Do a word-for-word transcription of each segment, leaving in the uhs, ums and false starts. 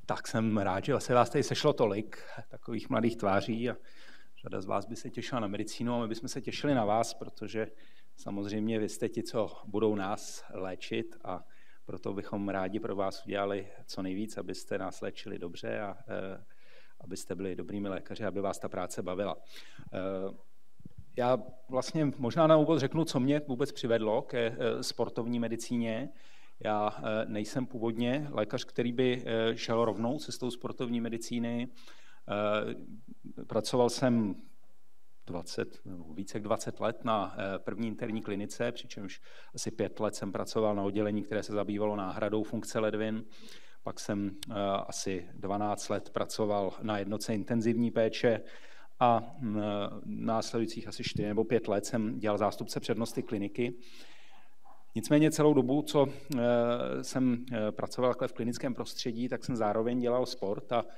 Tak jsem rád, že se vás tady sešlo tolik, takových mladých tváří a řada z vás by se těšila na medicínu a my bychom se těšili na vás, protože samozřejmě vy jste ti, co budou nás léčit a proto bychom rádi pro vás udělali co nejvíc, abyste nás léčili dobře a e, abyste byli dobrými lékaři, aby vás ta práce bavila. E, já vlastně možná na úvod řeknu, co mě vůbec přivedlo ke e, sportovní medicíně. Já nejsem původně lékař, který by šel rovnou cestou sportovní medicíny. Pracoval jsem dvacet, více jak dvacet let na první interní klinice, přičemž asi pět let jsem pracoval na oddělení, které se zabývalo náhradou funkce ledvin. Pak jsem asi dvanáct let pracoval na jednotce intenzivní péče a následujících asi čtyři nebo pět let jsem dělal zástupce přednosty kliniky. Nicméně celou dobu, co jsem pracoval v klinickém prostředí, tak jsem zároveň dělal sport a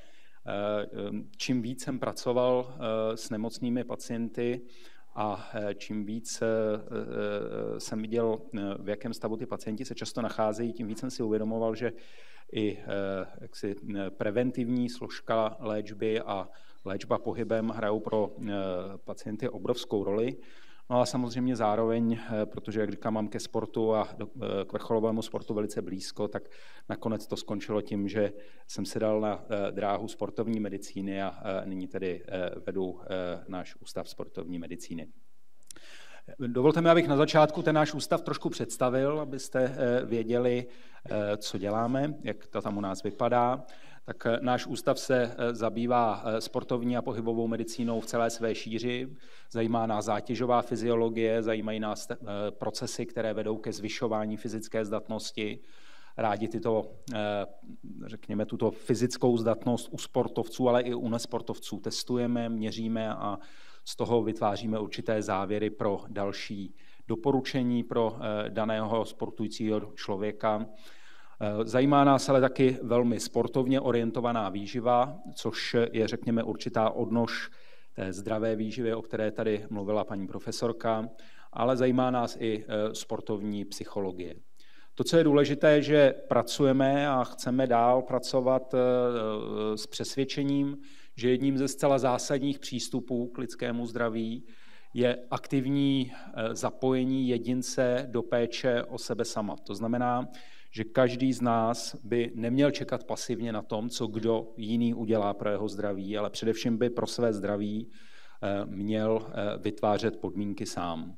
čím víc jsem pracoval s nemocnými pacienty a čím víc jsem viděl, v jakém stavu ty pacienti se často nacházejí, tím víc jsem si uvědomoval, že i jaksi preventivní složka léčby a léčba pohybem hrajou pro pacienty obrovskou roli. No a samozřejmě zároveň, protože, jak říkám, mám ke sportu a k vrcholovému sportu velice blízko, tak nakonec to skončilo tím, že jsem se dal na dráhu sportovní medicíny a nyní tedy vedu náš ústav sportovní medicíny. Dovolte mi, abych na začátku ten náš ústav trošku představil, abyste věděli, co děláme, jak to tam u nás vypadá. Tak náš ústav se zabývá sportovní a pohybovou medicínou v celé své šíři. Zajímá nás zátěžová fyziologie, zajímají nás procesy, které vedou ke zvyšování fyzické zdatnosti. Rádi tyto, řekněme, tuto fyzickou zdatnost u sportovců, ale i u nesportovců testujeme, měříme a z toho vytváříme určité závěry pro další doporučení pro daného sportujícího člověka. Zajímá nás ale taky velmi sportovně orientovaná výživa, což je, řekněme, určitá odnož té zdravé výživy, o které tady mluvila paní profesorka, ale zajímá nás i sportovní psychologie. To, co je důležité, že pracujeme a chceme dál pracovat s přesvědčením, že jedním ze zcela zásadních přístupů k lidskému zdraví je aktivní zapojení jedince do péče o sebe sama. To znamená, že každý z nás by neměl čekat pasivně na tom, co kdo jiný udělá pro jeho zdraví, ale především by pro své zdraví měl vytvářet podmínky sám.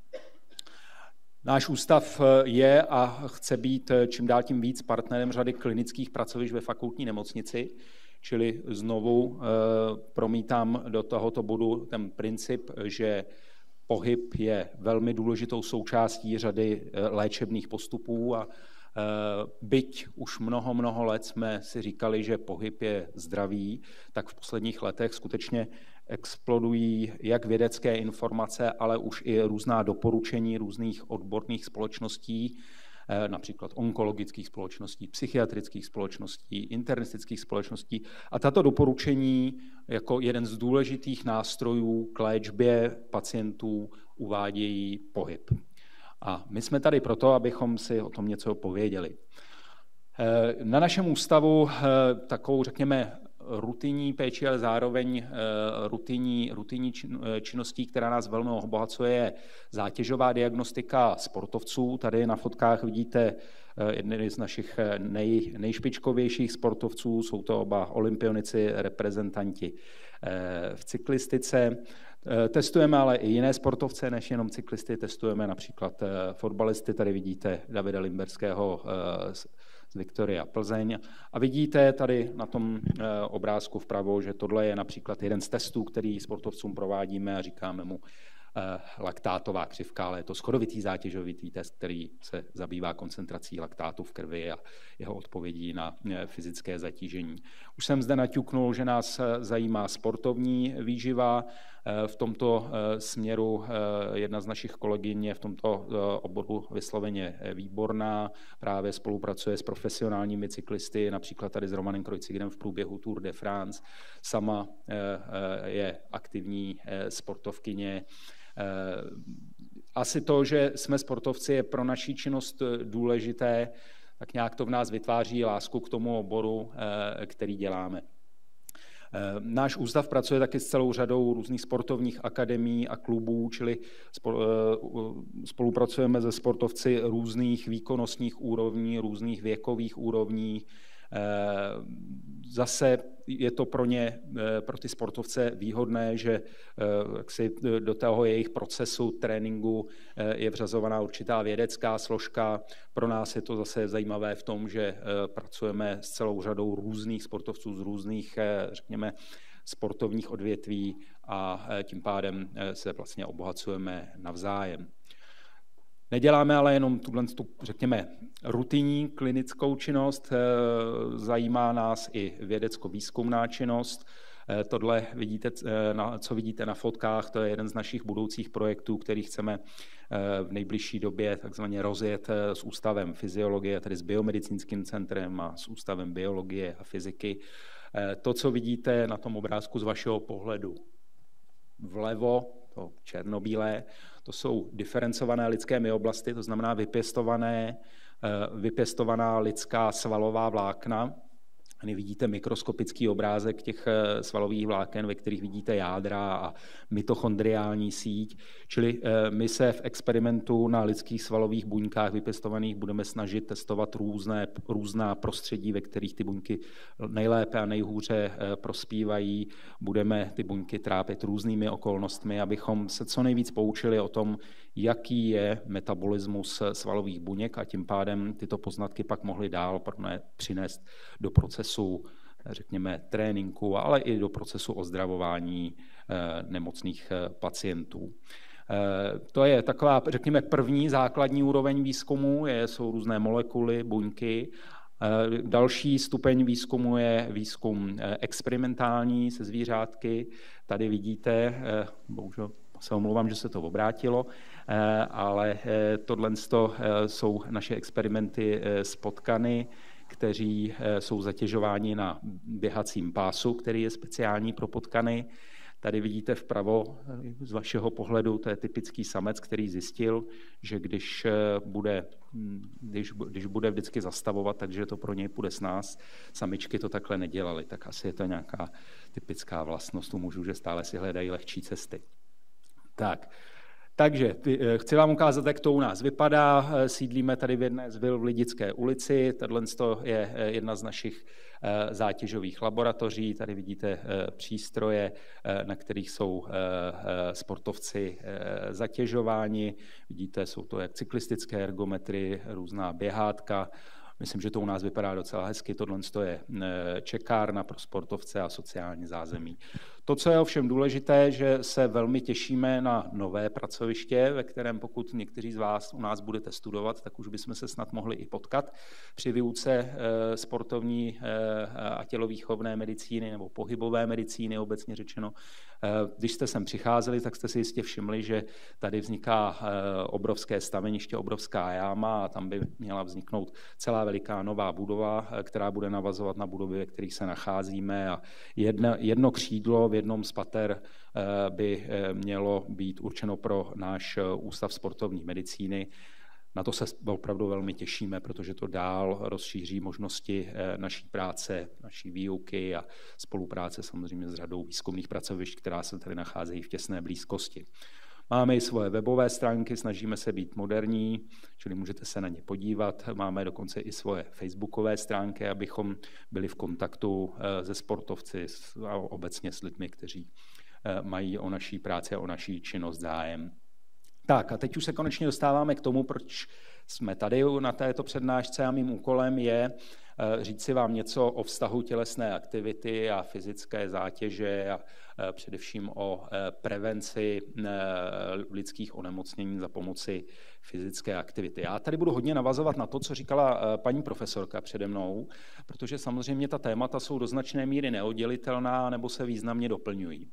Náš ústav je a chce být čím dál tím víc partnerem řady klinických pracovišť ve fakultní nemocnici, čili znovu promítám do tohoto bodu ten princip, že pohyb je velmi důležitou součástí řady léčebných postupů a byť už mnoho, mnoho let jsme si říkali, že pohyb je zdravý, tak v posledních letech skutečně explodují jak vědecké informace, ale už i různá doporučení různých odborných společností, například onkologických společností, psychiatrických společností, internistických společností. A tato doporučení jako jeden z důležitých nástrojů k léčbě pacientů uvádějí pohyb. A my jsme tady proto, abychom si o tom něco pověděli. Na našem ústavu takovou, řekněme, rutinní péči, ale zároveň rutinní, rutinní činností, která nás velmi obohacuje, je zátěžová diagnostika sportovců. Tady na fotkách vidíte jedny z našich nej, nejšpičkovějších sportovců, jsou to oba olympionici, reprezentanti v cyklistice. Testujeme ale i jiné sportovce, než jenom cyklisty, testujeme například fotbalisty, tady vidíte Davida Limberského z Viktoria Plzeň. A vidíte tady na tom obrázku vpravo, že tohle je například jeden z testů, který sportovcům provádíme a říkáme mu laktátová křivka, ale je to schodovitý zátěžovitý test, který se zabývá koncentrací laktátu v krvi a jeho odpovědí na fyzické zatížení. Už jsem zde naťuknul, že nás zajímá sportovní výživa. V tomto směru jedna z našich kolegyň je v tomto oboru vysloveně výborná, právě spolupracuje s profesionálními cyklisty, například tady s Romanem Kreutzigem v průběhu Tour de France. Sama je aktivní sportovkyně. Asi to, že jsme sportovci, je pro naši činnost důležité, tak nějak to v nás vytváří lásku k tomu oboru, který děláme. Náš ústav pracuje taky s celou řadou různých sportovních akademií a klubů, čili spolupracujeme se sportovci různých výkonnostních úrovní, různých věkových úrovní. Zase je to pro ně, pro ty sportovce výhodné, že jaksi do toho jejich procesu tréninku je vřazovaná určitá vědecká složka. Pro nás je to zase zajímavé v tom, že pracujeme s celou řadou různých sportovců z různých, řekněme, sportovních odvětví a tím pádem se vlastně obohacujeme navzájem. Neděláme ale jenom tuhle, řekněme, rutinní klinickou činnost, zajímá nás i vědecko-výzkumná činnost. Tohle, vidíte, co vidíte na fotkách, to je jeden z našich budoucích projektů, který chceme v nejbližší době takzvaně rozjet s Ústavem fyziologie, tedy s Biomedicínským centrem a s Ústavem biologie a fyziky. To, co vidíte na tom obrázku z vašeho pohledu vlevo, to černobílé, to jsou diferencované lidské myoblasty, to znamená vypěstované, vypěstovaná lidská svalová vlákna. Tady vidíte mikroskopický obrázek těch svalových vláken, ve kterých vidíte jádra a mitochondriální síť. Čili my se v experimentu na lidských svalových buňkách vypěstovaných budeme snažit testovat různé, různá prostředí, ve kterých ty buňky nejlépe a nejhůře prospívají. Budeme ty buňky trápit různými okolnostmi, abychom se co nejvíc poučili o tom, jaký je metabolismus svalových buněk a tím pádem tyto poznatky pak mohly dál přinést do procesu, řekněme, tréninku, ale i do procesu ozdravování nemocných pacientů. To je taková, řekněme, první základní úroveň výzkumu, je, jsou různé molekuly, buňky. Další stupeň výzkumu je výzkum experimentální se zvířátky. Tady vidíte, bohužel se omlouvám, že se to obrátilo, ale tohle jsou naše experimenty s potkany, kteří jsou zatěžováni na běhacím pásu, který je speciální pro potkany. Tady vidíte vpravo z vašeho pohledu, to je typický samec, který zjistil, že když bude, když, když bude vždycky zastavovat, takže to pro něj půjde s nás. Samičky to takhle nedělaly, tak asi je to nějaká typická vlastnost u mužů, že stále si hledají lehčí cesty. Tak, takže chci vám ukázat, jak to u nás vypadá. Sídlíme tady v jedné z vil v Lidické ulici. Tohle je jedna z našich zátěžových laboratoří. Tady vidíte přístroje, na kterých jsou sportovci zatěžováni. Vidíte, jsou to jak cyklistické ergometry, různá běhátka. Myslím, že to u nás vypadá docela hezky. Tohle je čekárna pro sportovce a sociální zázemí. To, co je ovšem důležité, že se velmi těšíme na nové pracoviště, ve kterém pokud někteří z vás u nás budete studovat, tak už bychom se snad mohli i potkat při výuce sportovní a tělovýchovné medicíny nebo pohybové medicíny, obecně řečeno. Když jste sem přicházeli, tak jste si jistě všimli, že tady vzniká obrovské staveniště, obrovská jáma a tam by měla vzniknout celá veliká nová budova, která bude navazovat na budovy, ve kterých se nacházíme. A jedno, jedno křídlo v jednom z pater by mělo být určeno pro náš Ústav sportovní medicíny. Na to se opravdu velmi těšíme, protože to dál rozšíří možnosti naší práce, naší výuky a spolupráce samozřejmě s řadou výzkumných pracovišť, která se tady nacházejí v těsné blízkosti. Máme i svoje webové stránky, snažíme se být moderní, čili můžete se na ně podívat. Máme dokonce i svoje facebookové stránky, abychom byli v kontaktu se sportovci a obecně s lidmi, kteří mají o naší práci a o naší činnost zájem. Tak a teď už se konečně dostáváme k tomu, proč jsme tady na této přednášce a mým úkolem je říct si vám něco o vztahu tělesné aktivity a fyzické zátěže a především o prevenci lidských onemocnění za pomoci fyzické aktivity. Já tady budu hodně navazovat na to, co říkala paní profesorka přede mnou, protože samozřejmě ta témata jsou do značné míry neoddělitelná nebo se významně doplňují.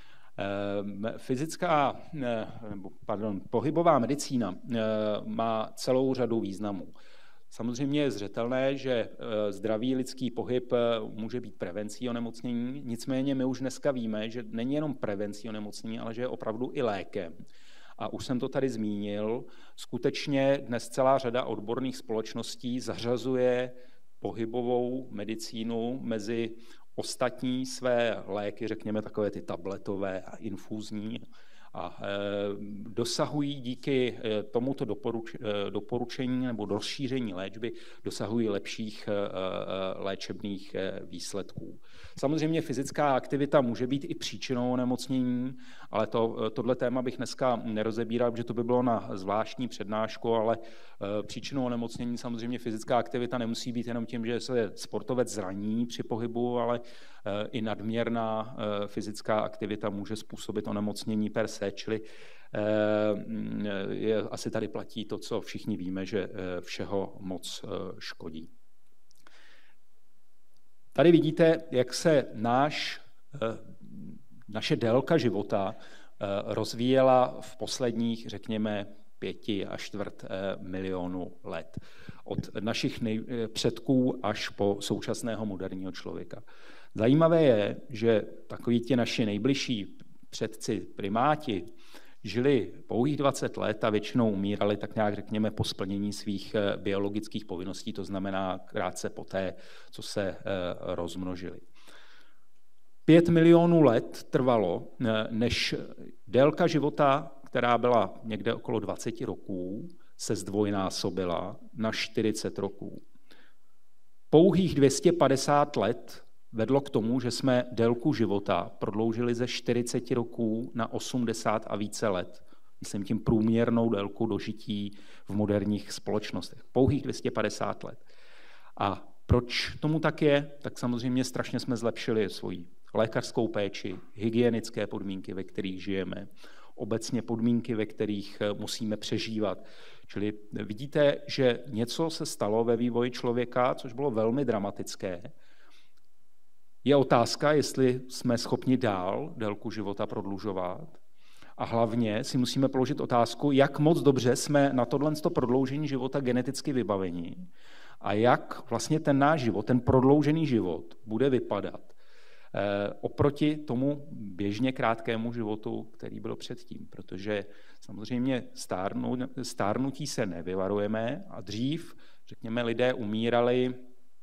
Fyzická, pardon, pohybová medicína má celou řadu významů. Samozřejmě je zřetelné, že zdravý lidský pohyb může být prevencí onemocnění, nicméně my už dneska víme, že není jenom prevencí onemocnění, ale že je opravdu i lékem. A už jsem to tady zmínil, skutečně dnes celá řada odborných společností zařazuje pohybovou medicínu mezi ostatní své léky, řekněme takové ty tabletové a infúzní, a e, dosahují díky tomuto doporuč, doporučení nebo rozšíření léčby, dosahují lepších e, léčebných výsledků. Samozřejmě fyzická aktivita může být i příčinou onemocnění, ale to, tohle téma bych dneska nerozebíral, protože to by bylo na zvláštní přednášku, ale e, příčinou onemocnění samozřejmě fyzická aktivita nemusí být jenom tím, že se sportovec zraní při pohybu, ale e, i nadměrná e, fyzická aktivita může způsobit onemocnění per se, čili je, asi tady platí to, co všichni víme, že všeho moc škodí. Tady vidíte, jak se náš, naše délka života rozvíjela v posledních, řekněme, pěti a čtvrt milionu let. Od našich nej, předků až po současného moderního člověka. Zajímavé je, že takoví ti naši nejbližší předci, primáti, žili pouhých dvacet let a většinou umírali tak nějak, řekněme, po splnění svých biologických povinností, to znamená krátce poté, co se rozmnožili. Pět milionů let trvalo, než délka života, která byla někde okolo dvacet roků, se zdvojnásobila na čtyřicet roků. Pouhých dvě stě padesát let vedlo k tomu, že jsme délku života prodloužili ze čtyřicet roků na osmdesát a více let. Myslím tím průměrnou délku dožití v moderních společnostech. Pouhých dvě stě padesát let. A proč tomu tak je? Tak samozřejmě strašně jsme zlepšili svoji lékařskou péči, hygienické podmínky, ve kterých žijeme, obecně podmínky, ve kterých musíme přežívat. Čili vidíte, že něco se stalo ve vývoji člověka, což bylo velmi dramatické. Je otázka, jestli jsme schopni dál délku života prodlužovat. A hlavně si musíme položit otázku, jak moc dobře jsme na tohle prodloužení života geneticky vybaveni a jak vlastně ten náš život, ten prodloužený život bude vypadat oproti tomu běžně krátkému životu, který byl předtím. Protože samozřejmě stárnu, stárnutí se nevyvarujeme a dřív, řekněme, lidé umírali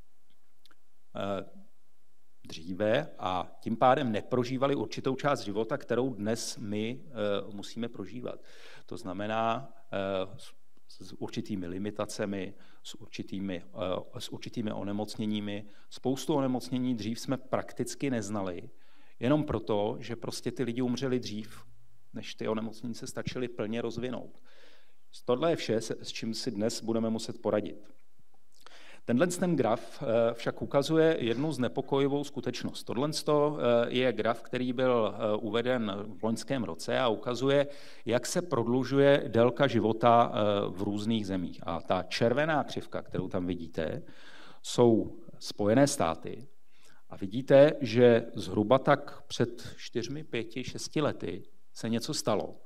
dříve a tím pádem neprožívali určitou část života, kterou dnes my uh, musíme prožívat. To znamená uh, s určitými limitacemi, s určitými, uh, s určitými onemocněními. Spoustu onemocnění dřív jsme prakticky neznali, jenom proto, že prostě ty lidi umřeli dřív, než ty onemocnění se stačily plně rozvinout. Tohle je vše, s čím si dnes budeme muset poradit. Tenhle ten graf však ukazuje jednu znepokojivou skutečnost. Tohle je graf, který byl uveden v loňském roce a ukazuje, jak se prodlužuje délka života v různých zemích. A ta červená křivka, kterou tam vidíte, jsou Spojené státy. A vidíte, že zhruba tak před čtyřmi, pěti, šesti lety se něco stalo.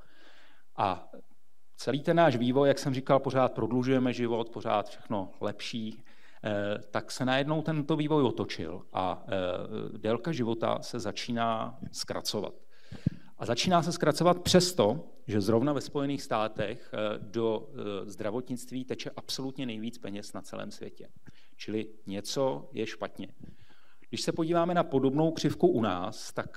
A celý ten náš vývoj, jak jsem říkal, pořád prodlužujeme život, pořád všechno lepší, tak se najednou tento vývoj otočil a délka života se začíná zkracovat. A začíná se zkracovat přesto, že zrovna ve Spojených státech do zdravotnictví teče absolutně nejvíc peněz na celém světě. Čili něco je špatně. Když se podíváme na podobnou křivku u nás, tak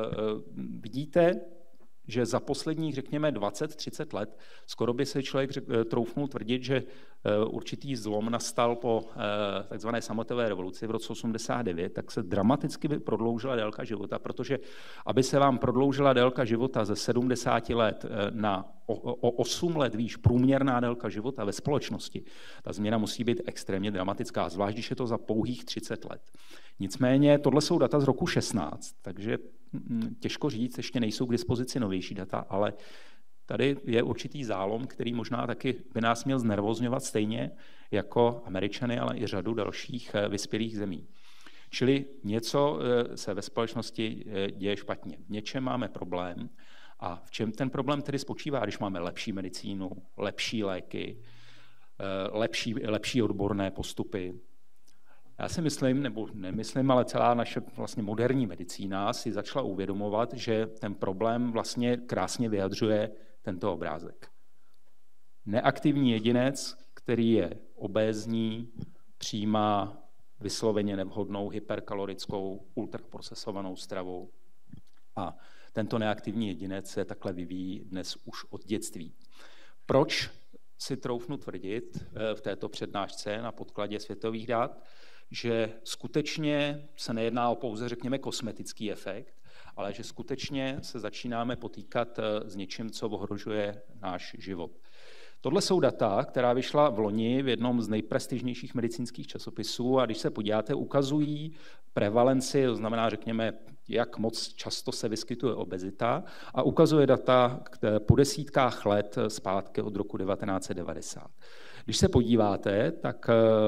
vidíte, že za posledních, řekněme, dvacet třicet let skoro by se člověk troufnul tvrdit, že určitý zlom nastal po takzvané sametové revoluci v roce osmdesát devět, tak se dramaticky prodloužila délka života, protože aby se vám prodloužila délka života ze sedmdesáti let na o osm let výš průměrná délka života ve společnosti, ta změna musí být extrémně dramatická, zvlášť když je to za pouhých třicet let. Nicméně tohle jsou data z roku šestnáct, takže těžko říct, ještě nejsou k dispozici novější data, ale tady je určitý zálom, který možná taky by nás měl znervozňovat stejně jako Američany, ale i řadu dalších vyspělých zemí. Čili něco se ve společnosti děje špatně. V něčem máme problém a v čem ten problém tedy spočívá, když máme lepší medicínu, lepší léky, lepší, lepší odborné postupy. Já si myslím, nebo nemyslím, ale celá naše vlastně moderní medicína si začala uvědomovat, že ten problém vlastně krásně vyjadřuje tento obrázek. Neaktivní jedinec, který je obézní, přijímá vysloveně nevhodnou hyperkalorickou ultraprocesovanou stravu a tento neaktivní jedinec se takhle vyvíjí dnes už od dětství. Proč si troufnu tvrdit v této přednášce na podkladě světových dat, že skutečně se nejedná o pouze, řekněme, kosmetický efekt, ale že skutečně se začínáme potýkat s něčím, co ohrožuje náš život. Tohle jsou data, která vyšla v loni v jednom z nejprestižnějších medicínských časopisů a když se podíváte, ukazují prevalenci, to znamená, řekněme, jak moc často se vyskytuje obezita a ukazuje data po desítkách let zpátky od roku devatenáct set devadesát. Když se podíváte, tak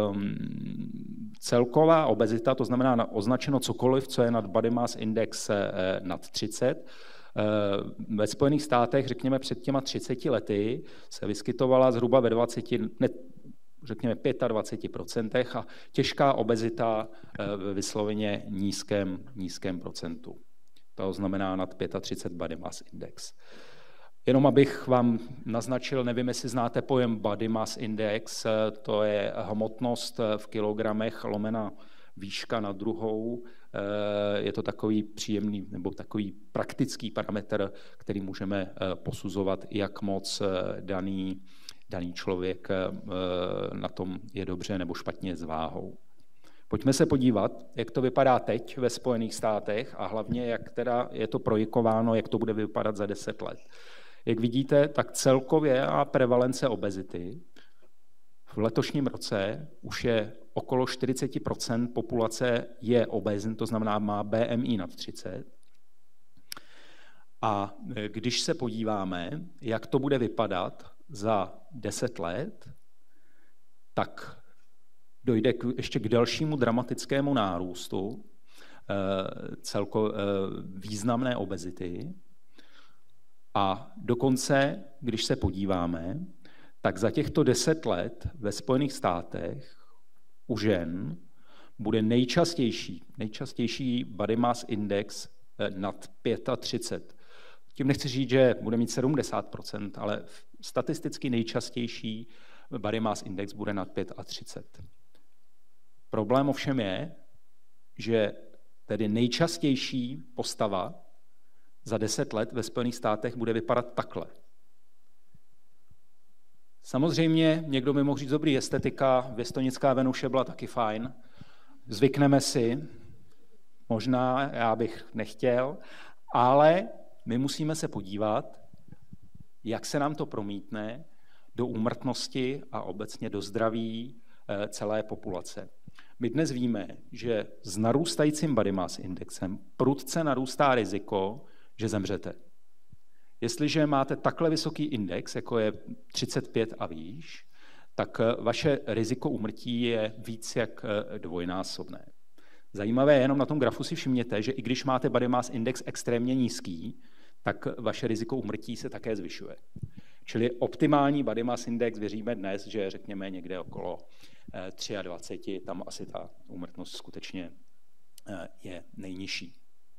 celková obezita, to znamená označeno cokoliv, co je nad body mass index nad třicet, ve Spojených státech, řekněme, před těma třiceti lety se vyskytovala zhruba ve dvaceti, ne, řekněme dvaceti pěti procentech a těžká obezita ve vysloveně nízkém, nízkém procentu. To znamená nad třicet pět body mass index. Jenom abych vám naznačil, nevím, jestli znáte pojem body mass index, to je hmotnost v kilogramech lomena výška na druhou. Je to takový příjemný nebo takový praktický parametr, který můžeme posuzovat, jak moc daný, daný člověk na tom je dobře nebo špatně s váhou. Pojďme se podívat, jak to vypadá teď ve Spojených státech a hlavně, jak teda je to projikováno, jak to bude vypadat za deset let. Jak vidíte, tak celkově a prevalence obezity v letošním roce už je okolo čtyřicet procent populace je obézní, to znamená má B M I nad třicet. A když se podíváme, jak to bude vypadat za deset let, tak dojde k, ještě k dalšímu dramatickému nárůstu celko významné obezity. A dokonce, když se podíváme, tak za těchto deset let ve Spojených státech u žen bude nejčastější, nejčastější body mass index nad třicet pět. Tím nechci říct, že bude mít sedmdesát procent, ale statisticky nejčastější body mass index bude nad třicet pět. Problém ovšem je, že tedy nejčastější postava za deset let ve Spojených státech bude vypadat takhle. Samozřejmě někdo by mohl říct, dobrý, estetika, věstonická Venuše byla taky fajn, zvykneme si, možná já bych nechtěl, ale my musíme se podívat, jak se nám to promítne do úmrtnosti a obecně do zdraví celé populace. My dnes víme, že s narůstajícím body mass indexem prudce narůstá riziko, že zemřete. Jestliže máte takhle vysoký index, jako je třicet pět a výš, tak vaše riziko úmrtí je víc jak dvojnásobné. Zajímavé je, jenom na tom grafu si všimněte, že i když máte body mass index extrémně nízký, tak vaše riziko úmrtí se také zvyšuje. Čili optimální body mass index věříme dnes, že řekněme někde okolo dvacet tři, tam asi ta úmrtnost skutečně je nejnižší.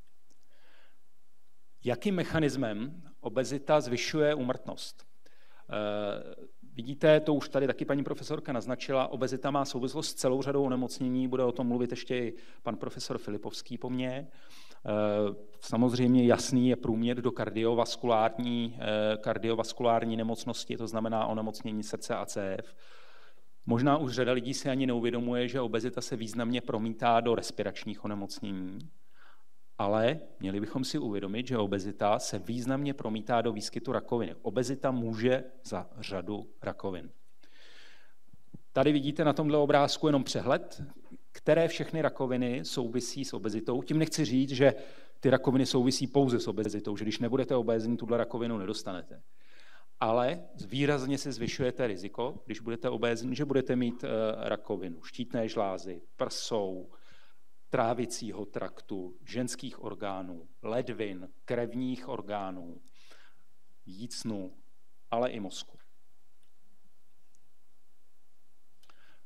Jakým mechanismem obezita zvyšuje úmrtnost? Vidíte, to už tady taky paní profesorka naznačila, obezita má souvislost s celou řadou onemocnění, bude o tom mluvit ještě i pan profesor Filipovský po mně. Samozřejmě jasný je průměr do kardiovaskulární, kardiovaskulární nemocnosti, to znamená onemocnění srdce a cév. Možná už řada lidí si ani neuvědomuje, že obezita se významně promítá do respiračních onemocnění, ale měli bychom si uvědomit, že obezita se významně promítá do výskytu rakoviny. Obezita může za řadu rakovin. Tady vidíte na tomhle obrázku jenom přehled, které všechny rakoviny souvisí s obezitou. Tím nechci říct, že ty rakoviny souvisí pouze s obezitou, že když nebudete obézní, tuhle rakovinu nedostanete. Ale výrazně se zvyšujete riziko, když budete obézní, že budete mít rakovinu štítné žlázy, prsou, trávicího traktu, ženských orgánů, ledvin, krevních orgánů, jícnu, ale i mozku.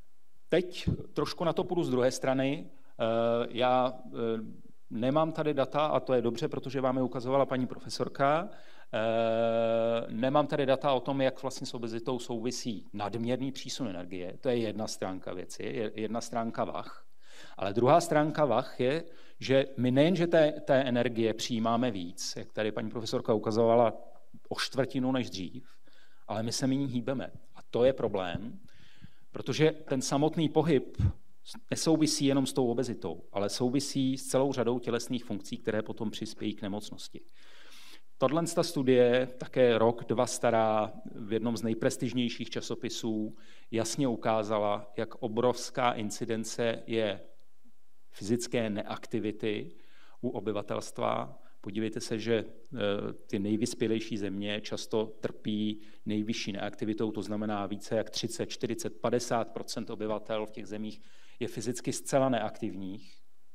teď trošku na to půjdu z druhé strany. Já nemám tady data, a to je dobře, protože vám je ukazovala paní profesorka. Nemám tady data o tom, jak vlastně s obezitou souvisí nadměrný přísun energie. To je jedna stránka věci, jedna stránka vah. Ale druhá stránka vah je, že my nejenže té, té energie přijímáme víc, jak tady paní profesorka ukazovala, o čtvrtinu než dřív, ale my se méně hýbeme. A to je problém, protože ten samotný pohyb nesouvisí jenom s tou obezitou, ale souvisí s celou řadou tělesných funkcí, které potom přispějí k nemocnosti. Tahle studie, také rok, dva stará, v jednom z nejprestižnějších časopisů, jasně ukázala, jak obrovská incidence je fyzické neaktivity u obyvatelstva. Podívejte se, že ty nejvyspělejší země často trpí nejvyšší neaktivitou, to znamená více jak třicet, čtyřicet, padesát procent obyvatel v těch zemích je fyzicky zcela neaktivních.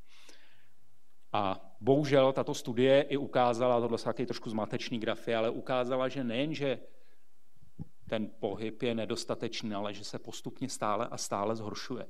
A bohužel tato studie i ukázala, tohle jsou taky trošku zmatečný grafy, ale ukázala, že nejenže ten pohyb je nedostatečný, ale že se postupně stále a stále zhoršuje.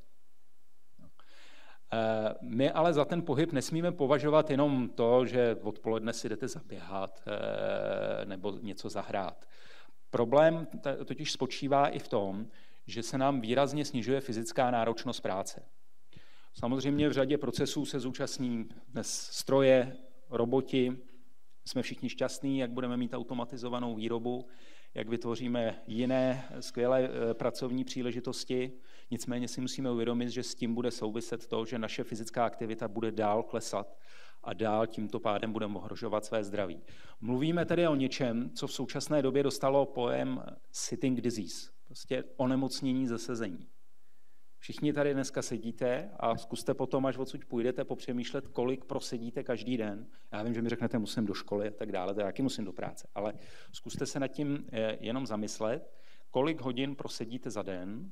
My ale za ten pohyb nesmíme považovat jenom to, že odpoledne si jdete zaběhat nebo něco zahrát. Problém totiž spočívá i v tom, že se nám výrazně snižuje fyzická náročnost práce. Samozřejmě v řadě procesů se zúčastní dnes stroje, roboti. Jsme všichni šťastní, jak budeme mít automatizovanou výrobu, jak vytvoříme jiné skvělé pracovní příležitosti. Nicméně si musíme uvědomit, že s tím bude souviset to, že naše fyzická aktivita bude dál klesat a dál tímto pádem budeme ohrožovat své zdraví. Mluvíme tedy o něčem, co v současné době dostalo pojem sitting disease, prostě onemocnění ze sezení. Všichni tady dneska sedíte a zkuste potom, až odsud půjdete, popřemýšlet, kolik prosedíte každý den. Já vím, že mi řeknete, musím do školy a tak dále, to já taky musím do práce, ale zkuste se nad tím jenom zamyslet, kolik hodin prosedíte za den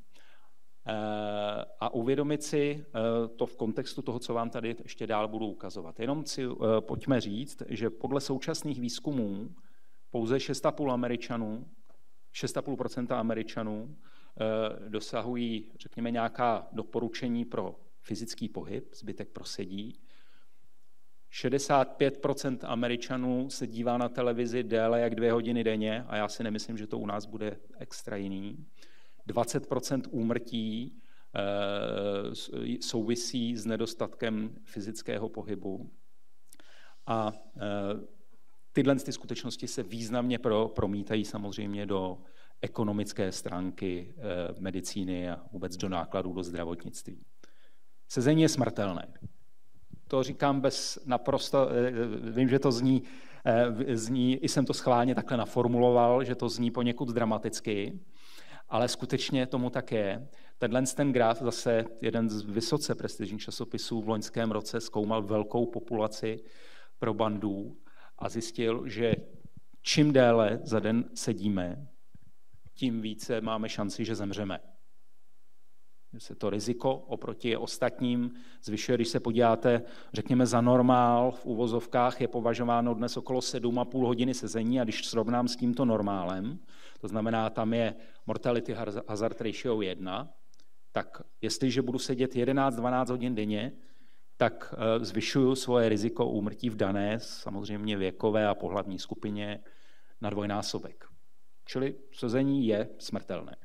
a uvědomit si to v kontextu toho, co vám tady ještě dál budu ukazovat. Jenom si pojďme říct, že podle současných výzkumů pouze šest celá pět Američanů, šest celá pět procenta Američanů dosahují, řekněme, nějaká doporučení pro fyzický pohyb, zbytek prosedí. šedesát pět procent Američanů se dívá na televizi déle jak dvě hodiny denně a já si nemyslím, že to u nás bude extra jiný. dvacet procent úmrtí souvisí s nedostatkem fyzického pohybu. A tyhle ty skutečnosti se významně promítají samozřejmě do ekonomické stránky medicíny a vůbec do nákladů do zdravotnictví. Sezení je smrtelné. To říkám bez naprosto, vím, že to zní, zní, i jsem to schválně takhle naformuloval, že to zní poněkud dramaticky, ale skutečně tomu tak je. Tenhle ten graf zase jeden z vysoce prestižních časopisů v loňském roce zkoumal velkou populaci probandů a zjistil, že čím déle za den sedíme, tím více máme šanci, že zemřeme. Se to riziko oproti ostatním zvyšuje, když se podíváte, řekněme, za normál v uvozovkách je považováno dnes okolo sedm a půl hodiny sezení a když srovnám s tímto normálem, to znamená, tam je mortality hazard ratio jedna, tak jestliže budu sedět jedenáct dvanáct hodin denně, tak zvyšuju svoje riziko úmrtí v dané, samozřejmě věkové a pohlavní skupině na dvojnásobek. Čili sezení je smrtelné.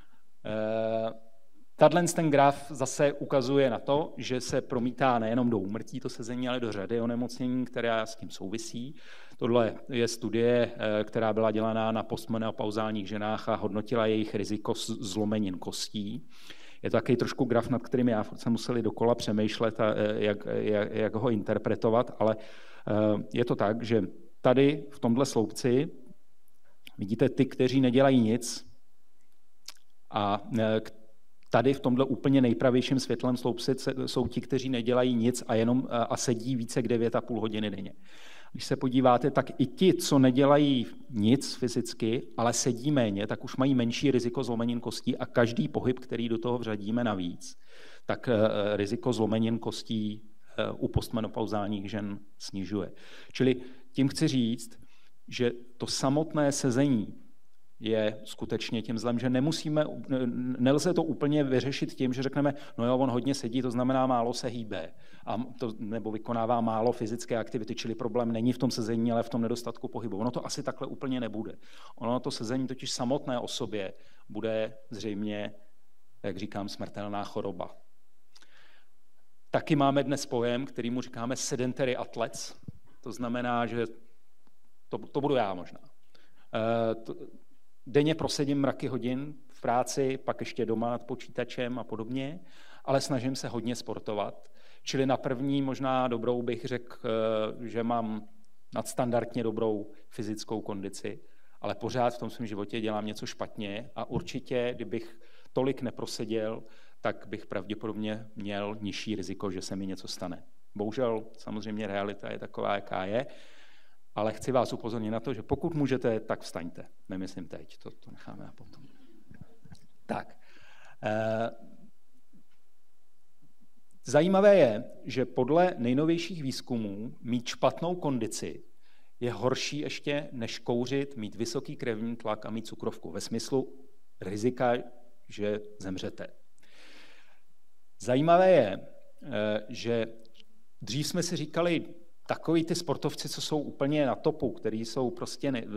Tato ten graf zase ukazuje na to, že se promítá nejenom do úmrtí to sezení, ale do řady onemocnění, která s tím souvisí. Tohle je studie, která byla dělaná na postmenopauzálních ženách a hodnotila jejich riziko zlomenin kostí. Je to takový trošku graf, nad kterým já jsem museli dokola přemýšlet, a jak, jak, jak ho interpretovat, ale je to tak, že tady v tomhle sloupci vidíte ty, kteří nedělají nic a tady v tomhle úplně nejpravějším světlem sloupci jsou ti, kteří nedělají nic a jenom a sedí více jak devět a půl hodiny denně. Když se podíváte, tak i ti, co nedělají nic fyzicky, ale sedí méně, tak už mají menší riziko zlomenin kostí a každý pohyb, který do toho vřadíme navíc, tak riziko zlomenin kostí u postmenopauzálních žen snižuje. Čili tím chci říct, že to samotné sezení je skutečně tím zlem, že nemusíme, nelze to úplně vyřešit tím, že řekneme, no jo, on hodně sedí, to znamená málo se hýbe, a to, nebo vykonává málo fyzické aktivity, čili problém není v tom sezení, ale v tom nedostatku pohybu. Ono to asi takhle úplně nebude. Ono to sezení totiž samotné o sobě bude zřejmě, jak říkám, smrtelná choroba. Taky máme dnes pojem, kterýmu říkáme sedentary athletes, to znamená, že to, to budu já možná. E, to, denně prosedím mraky hodin v práci, pak ještě doma nad počítačem a podobně, ale snažím se hodně sportovat. Čili na první možná dobrou bych řekl, že mám nadstandardně dobrou fyzickou kondici, ale pořád v tom svém životě dělám něco špatně a určitě, kdybych tolik neproseděl, tak bych pravděpodobně měl nižší riziko, že se mi něco stane. Bohužel samozřejmě realita je taková, jaká je, ale chci vás upozornit na to, že pokud můžete, tak vstaňte. Nemyslím teď, to, to necháme na potom. Tak. Eh, zajímavé je, že podle nejnovějších výzkumů mít špatnou kondici je horší ještě než kouřit, mít vysoký krevní tlak a mít cukrovku. Ve smyslu rizika, že zemřete. Zajímavé je, že dřív jsme si říkali, takový ty sportovci, co jsou úplně na topu, který jsou prostě, ne,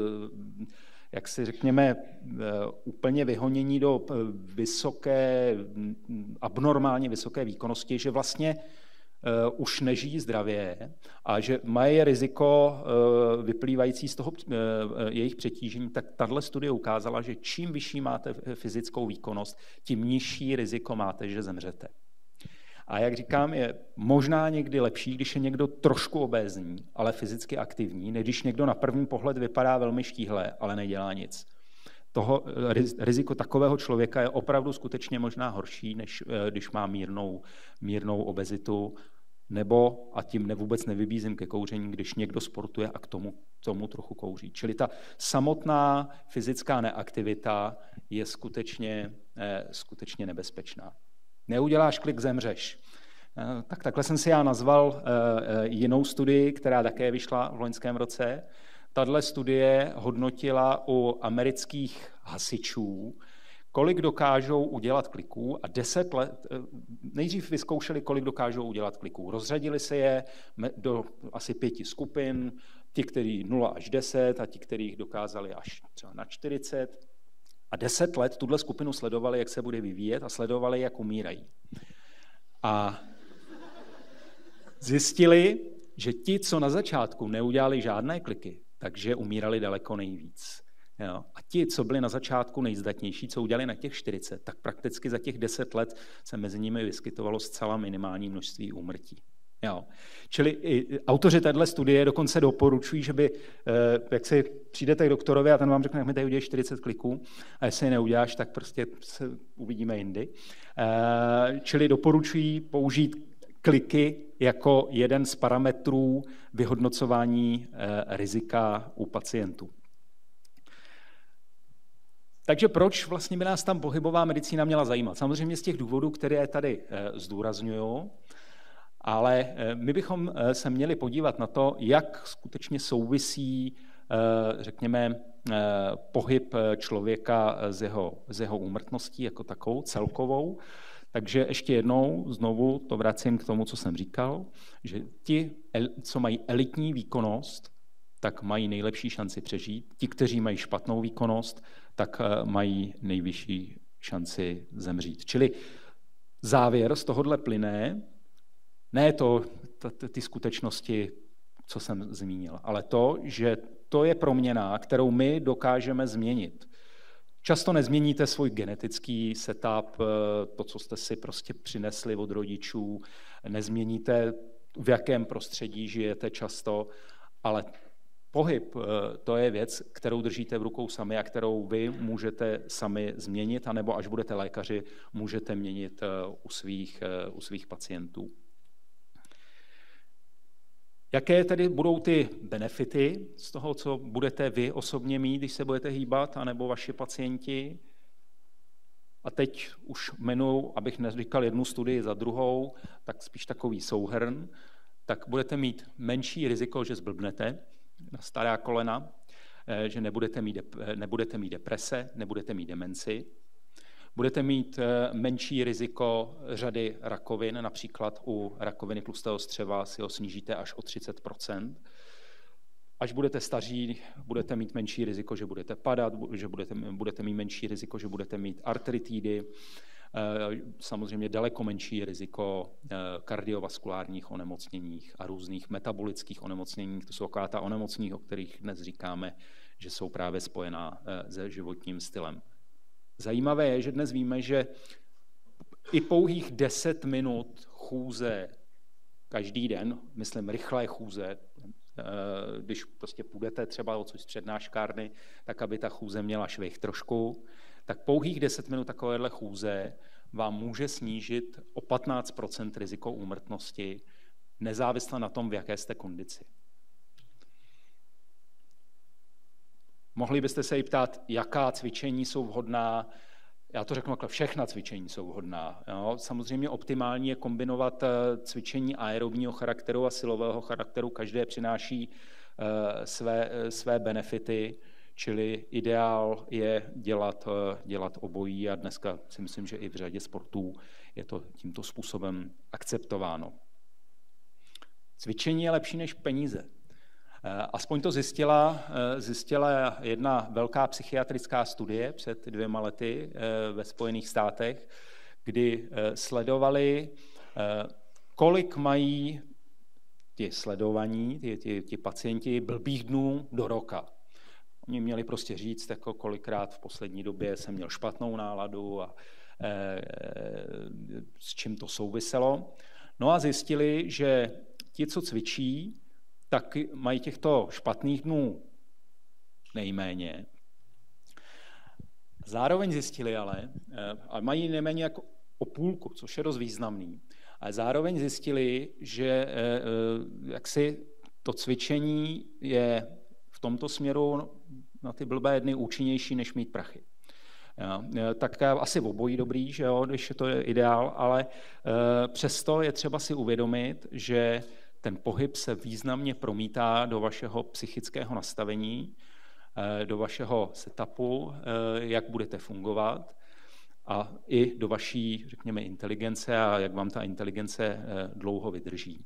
jak si řekněme, úplně vyhonění do vysoké, abnormálně vysoké výkonnosti, že vlastně už nežijí zdravě a že mají riziko vyplývající z toho jejich přetížení, tak tahle studie ukázala, že čím vyšší máte fyzickou výkonnost, tím nižší riziko máte, že zemřete. A jak říkám, je možná někdy lepší, když je někdo trošku obézní, ale fyzicky aktivní, než když někdo na první pohled vypadá velmi štíhle, ale nedělá nic. Toho, riziko takového člověka je opravdu skutečně možná horší, než když má mírnou, mírnou obezitu, nebo, a tím ne, vůbec nevybízím ke kouření, když někdo sportuje a k tomu, tomu trochu kouří. Čili ta samotná fyzická neaktivita je skutečně, skutečně nebezpečná. Neuděláš klik, zemřeš. Tak takhle jsem si já nazval jinou studii, která také vyšla v loňském roce. Tato studie hodnotila u amerických hasičů, kolik dokážou udělat kliků a deset let, nejdřív vyzkoušeli, kolik dokážou udělat kliků. Rozřadili se je do asi pěti skupin, ti, kteří nula až deset a ti, kteří dokázali až třeba na čtyřicet. A deset let tuhle skupinu sledovali, jak se bude vyvíjet a sledovali, jak umírají. A zjistili, že ti, co na začátku neudělali žádné kliky, takže umírali daleko nejvíc. Jo. A ti, co byli na začátku nejzdatnější, co udělali na těch čtyřicet, tak prakticky za těch deset let se mezi nimi vyskytovalo zcela minimální množství úmrtí. Jo. Čili i autoři téhle studie dokonce doporučují, že by, jak si přijdete k doktorovi a ten vám řekne, jak mi tady uděláš čtyřicet kliků a jestli je neuděláš, tak prostě se uvidíme jindy. Čili doporučují použít kliky jako jeden z parametrů vyhodnocování rizika u pacientů. Takže proč vlastně by nás tam pohybová medicína měla zajímat? Samozřejmě z těch důvodů, které tady zdůrazňuju, ale my bychom se měli podívat na to, jak skutečně souvisí, řekněme, pohyb člověka s jeho, s jeho úmrtností jako takovou, celkovou. Takže ještě jednou znovu to vracím k tomu, co jsem říkal, že ti, co mají elitní výkonnost, tak mají nejlepší šanci přežít. Ti, kteří mají špatnou výkonnost, tak mají nejvyšší šanci zemřít. Čili závěr z tohohle plyne, ne to, ty skutečnosti, co jsem zmínil, ale to, že to je proměna, kterou my dokážeme změnit. Často nezměníte svůj genetický setup, to, co jste si prostě přinesli od rodičů, nezměníte, v jakém prostředí žijete často, ale pohyb, to je věc, kterou držíte v rukou sami a kterou vy můžete sami změnit, anebo až budete lékaři, můžete měnit u svých, u svých pacientů. Jaké tedy budou ty benefity z toho, co budete vy osobně mít, když se budete hýbat, anebo vaši pacienti? A teď už jmenuji, abych neříkal jednu studii za druhou, tak spíš takový souhrn, tak budete mít menší riziko, že zblbnete na stará kolena. že nebudete mít, nebudete mít deprese, nebudete mít demenci. Budete mít menší riziko řady rakovin, například u rakoviny tlustého střeva si ho snížíte až o třicet procent. Až budete staří, budete mít menší riziko, že budete padat, že budete, budete mít menší riziko, že budete mít artritidy, samozřejmě daleko menší riziko kardiovaskulárních onemocněních a různých metabolických onemocněních. To jsou taková ta onemocnění, o kterých dnes říkáme, že jsou právě spojená se životním stylem. Zajímavé je, že dnes víme, že i pouhých deset minut chůze každý den, myslím rychlé chůze, když prostě půjdete třeba odsud z přednáškárny, tak aby ta chůze měla švih trošku, tak pouhých deset minut takovéhle chůze vám může snížit o patnáct procent riziko úmrtnosti, nezávisle na tom, v jaké jste kondici. Mohli byste se i ptát, jaká cvičení jsou vhodná. Já to řeknu, všechna cvičení jsou vhodná. Jo. Samozřejmě optimální je kombinovat cvičení aerobního charakteru a silového charakteru. Každé přináší své, své benefity, čili ideál je dělat, dělat obojí a dneska si myslím, že i v řadě sportů je to tímto způsobem akceptováno. Cvičení je lepší než peníze. Aspoň to zjistila, zjistila jedna velká psychiatrická studie před dvěma lety ve Spojených státech, kdy sledovali, kolik mají ti sledovaní, ti, ti, ti pacienti blbých dnů do roka. Oni měli prostě říct, jako kolikrát v poslední době jsem měl špatnou náladu a e, s čím to souviselo. No a zjistili, že ti, co cvičí, tak mají těchto špatných dnů nejméně. Zároveň zjistili ale, a mají nejméně jako o půlku, což je dost významný, ale zároveň zjistili, že jaksi to cvičení je v tomto směru na ty blbé dny účinnější, než mít prachy. Ja, tak asi v obojí dobrý, že jo, když to je ideál, ale přesto je třeba si uvědomit, že ten pohyb se významně promítá do vašeho psychického nastavení, do vašeho setupu, jak budete fungovat a i do vaší, řekněme, inteligence a jak vám ta inteligence dlouho vydrží.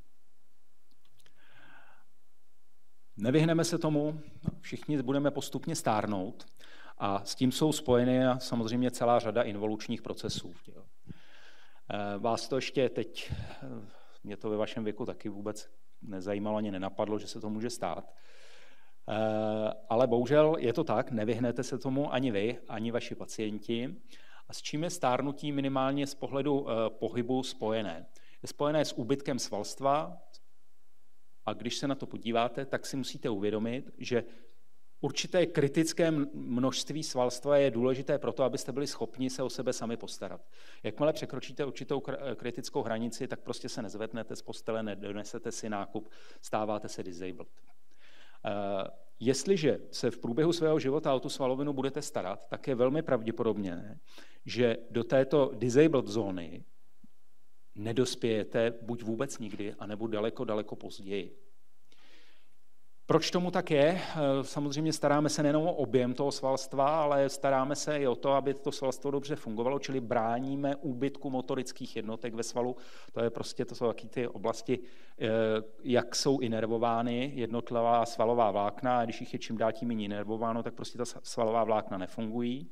Nevyhneme se tomu, všichni budeme postupně stárnout a s tím jsou spojeny samozřejmě celá řada involučních procesů. Vás to ještě teď, mě to ve vašem věku taky vůbec nezajímalo, ani nenapadlo, že se to může stát. Ale bohužel je to tak, nevyhnete se tomu ani vy, ani vaši pacienti. A s čím je stárnutí minimálně z pohledu pohybu spojené? Je spojené s úbytkem svalstva a když se na to podíváte, tak si musíte uvědomit, že určité kritické množství svalstva je důležité proto, abyste byli schopni se o sebe sami postarat. Jakmile překročíte určitou kritickou hranici, tak prostě se nezvednete z postele, nedonesete si nákup, stáváte se disabled. Jestliže se v průběhu svého života o tu svalovinu budete starat, tak je velmi pravděpodobné, že do této disabled zóny nedospějete buď vůbec nikdy, anebo daleko, daleko později. Proč tomu tak je? Samozřejmě staráme se nejen o objem toho svalstva, ale staráme se i o to, aby to svalstvo dobře fungovalo, čili bráníme úbytku motorických jednotek ve svalu. To je prostě, to jsou taky ty oblasti, jak jsou inervovány jednotlivá svalová vlákna, a když jich je čím dál tím méně inervováno, tak prostě ta svalová vlákna nefungují.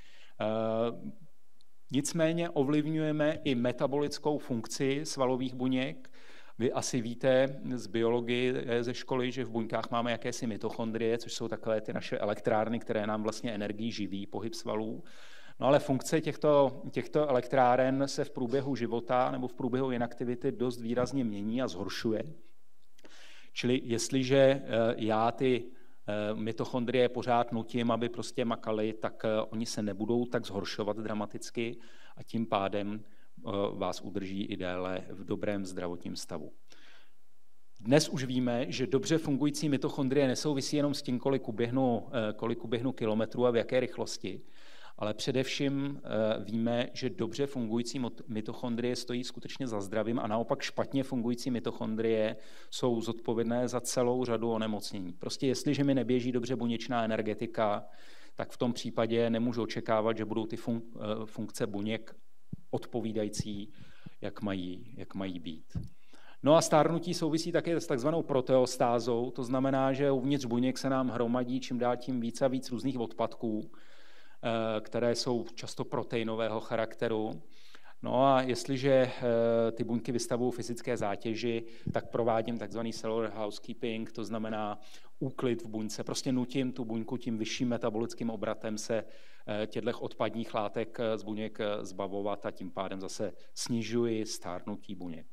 Nicméně ovlivňujeme i metabolickou funkci svalových buněk. Vy asi víte z biologie ze školy, že v buňkách máme jakési mitochondrie, což jsou takové ty naše elektrárny, které nám vlastně energii živí, pohyb svalů. No ale funkce těchto, těchto elektráren se v průběhu života nebo v průběhu inaktivity dost výrazně mění a zhoršuje. Čili jestliže já ty mitochondrie pořád nutím, aby prostě makaly, tak oni se nebudou tak zhoršovat dramaticky a tím pádem vás udrží i déle v dobrém zdravotním stavu. Dnes už víme, že dobře fungující mitochondrie nesouvisí jenom s tím, kolik uběhnu, kolik uběhnu kilometrů a v jaké rychlosti, ale především víme, že dobře fungující mitochondrie stojí skutečně za zdravím a naopak špatně fungující mitochondrie jsou zodpovědné za celou řadu onemocnění. Prostě jestliže mi neběží dobře buněčná energetika, tak v tom případě nemůžu očekávat, že budou ty funkce buněk odpovídající, jak mají, jak mají být. No a stárnutí souvisí také s takzvanou proteostázou, to znamená, že uvnitř buněk se nám hromadí čím dál tím víc a víc různých odpadků, které jsou často proteinového charakteru. No a jestliže ty buňky vystavují fyzické zátěži, tak provádím takzvaný cellular housekeeping, to znamená úklid v buňce. Prostě nutím tu buňku tím vyšším metabolickým obratem se těchto odpadních látek z buněk zbavovat a tím pádem zase snižuji stárnutí buněk.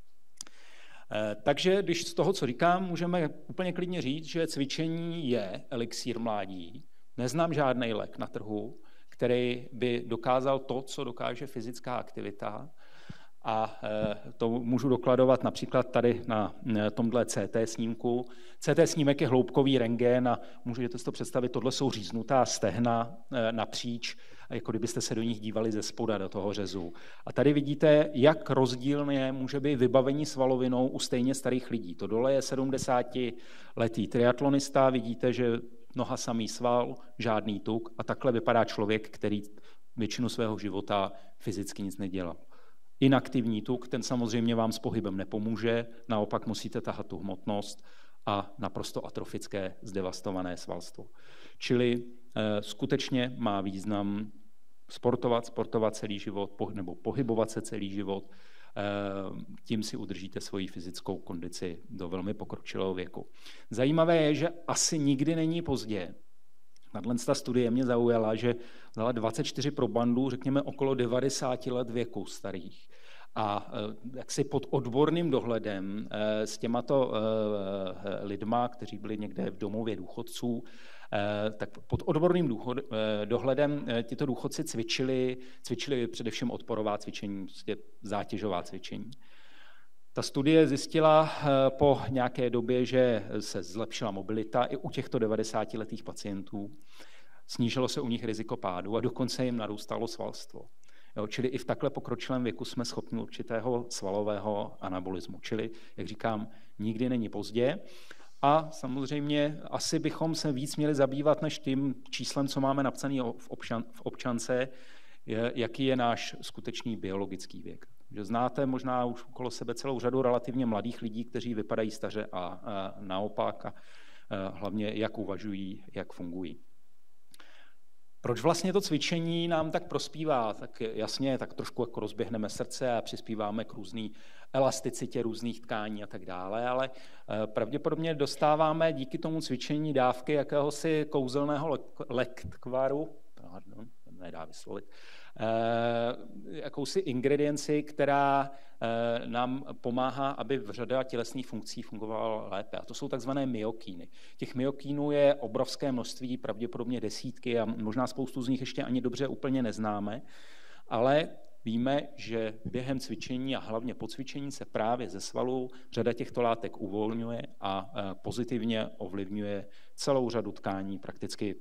Takže když z toho, co říkám, můžeme úplně klidně říct, že cvičení je elixír mládí. Neznám žádný lék na trhu, který by dokázal to, co dokáže fyzická aktivita. A to můžu dokladovat například tady na tomhle C T snímku. C T snímek je hloubkový rentgen a můžete si to představit, tohle jsou říznutá stehna napříč, jako kdybyste se do nich dívali ze spoda do toho řezu. A tady vidíte, jak rozdílně může být vybavení svalovinou u stejně starých lidí. To dole je sedmdesátiletý triatlonista, vidíte, že noha samý sval, žádný tuk a takhle vypadá člověk, který většinu svého života fyzicky nic nedělal. Inaktivní tuk, ten samozřejmě vám s pohybem nepomůže, naopak musíte tahat tu hmotnost a naprosto atrofické, zdevastované svalstvo. Čili eh, skutečně má význam sportovat, sportovat celý život, po, nebo pohybovat se celý život, eh, tím si udržíte svoji fyzickou kondici do velmi pokročilého věku. Zajímavé je, že asi nikdy není pozdě. Tato studie mě zaujala, že vzala dvacet čtyři probandů, řekněme okolo devadesáti let věku starých. A jaksi pod odborným dohledem s těmato lidma, kteří byli někde v domově důchodců, tak pod odborným dohledem tito důchodci cvičili, cvičili především odporová cvičení, prostě zátěžová cvičení. Ta studie zjistila po nějaké době, že se zlepšila mobilita i u těchto devadesátiletých pacientů. Snížilo se u nich riziko pádu a dokonce jim narůstalo svalstvo. Jo, čili i v takhle pokročilém věku jsme schopni určitého svalového anabolismu. Čili, jak říkám, nikdy není pozdě. A samozřejmě asi bychom se víc měli zabývat než tím číslem, co máme napsané v, občan, v občance, je, jaký je náš skutečný biologický věk. Že znáte možná už okolo sebe celou řadu relativně mladých lidí, kteří vypadají staře a, a naopak a, a hlavně jak uvažují, jak fungují. Proč vlastně to cvičení nám tak prospívá? Tak jasně, tak trošku jako rozběhneme srdce a přispíváme k různý elasticitě různých tkání a tak dále, ale pravděpodobně dostáváme díky tomu cvičení dávky jakéhosi kouzelného lektvaru, pardon, nedá vyslovit, jakousi ingredienci, která nám pomáhá, aby řada tělesných funkcí fungovala lépe. A to jsou takzvané myokíny. Těch myokínů je obrovské množství, pravděpodobně desítky a možná spoustu z nich ještě ani dobře úplně neznáme, ale víme, že během cvičení a hlavně po cvičení se právě ze svalů řada těchto látek uvolňuje a pozitivně ovlivňuje celou řadu tkání, prakticky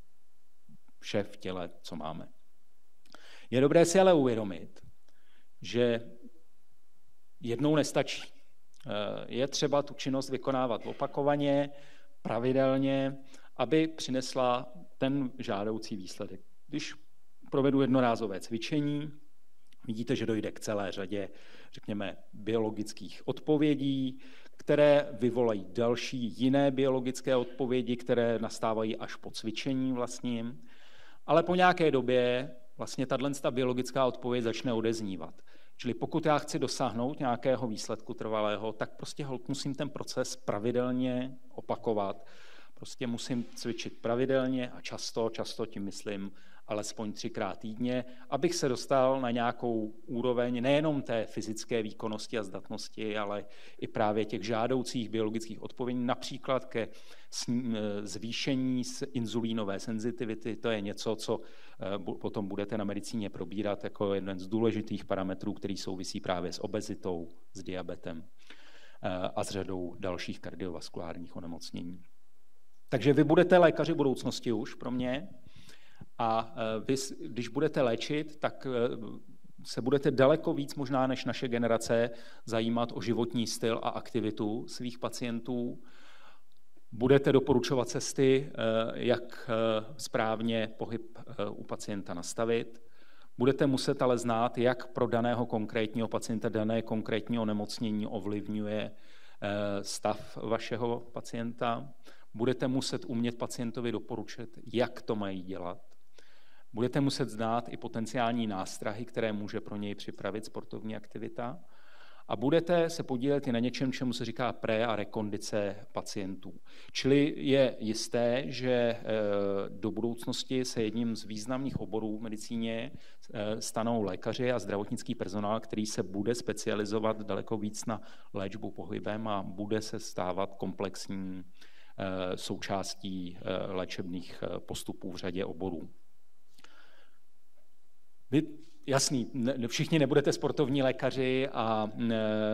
vše v těle, co máme. Je dobré si ale uvědomit, že jednou nestačí. Je třeba tu činnost vykonávat opakovaně, pravidelně, aby přinesla ten žádoucí výsledek. Když provedu jednorázové cvičení, vidíte, že dojde k celé řadě, řekněme, biologických odpovědí, které vyvolají další jiné biologické odpovědi, které nastávají až po cvičení vlastním, ale po nějaké době vlastně tato biologická odpověď začne odeznívat. Čili pokud já chci dosáhnout nějakého výsledku trvalého, tak prostě holt musím ten proces pravidelně opakovat. Prostě musím cvičit pravidelně a často, často tím myslím alespoň třikrát týdně, abych se dostal na nějakou úroveň nejenom té fyzické výkonnosti a zdatnosti, ale i právě těch žádoucích biologických odpovědí, například ke zvýšení inzulínové senzitivity. To je něco, co potom budete na medicíně probírat jako jeden z důležitých parametrů, který souvisí právě s obezitou, s diabetem a s řadou dalších kardiovaskulárních onemocnění. Takže vy budete lékaři budoucnosti už pro mě A vy, když budete léčit, tak se budete daleko víc možná než naše generace zajímat o životní styl a aktivitu svých pacientů. Budete doporučovat cesty, jak správně pohyb u pacienta nastavit. Budete muset ale znát, jak pro daného konkrétního pacienta dané konkrétní onemocnění ovlivňuje stav vašeho pacienta. Budete muset umět pacientovi doporučit, jak to mají dělat. Budete muset znát i potenciální nástrahy, které může pro něj připravit sportovní aktivita. A budete se podílet i na něčem, čemu se říká pré- a rekondice pacientů. Čili je jisté, že do budoucnosti se jedním z významných oborů v medicíně stanou lékaři a zdravotnický personál, který se bude specializovat daleko víc na léčbu pohybem a bude se stávat komplexní součástí léčebných postupů v řadě oborů. Vy, jasný, ne, všichni nebudete sportovní lékaři, a, e,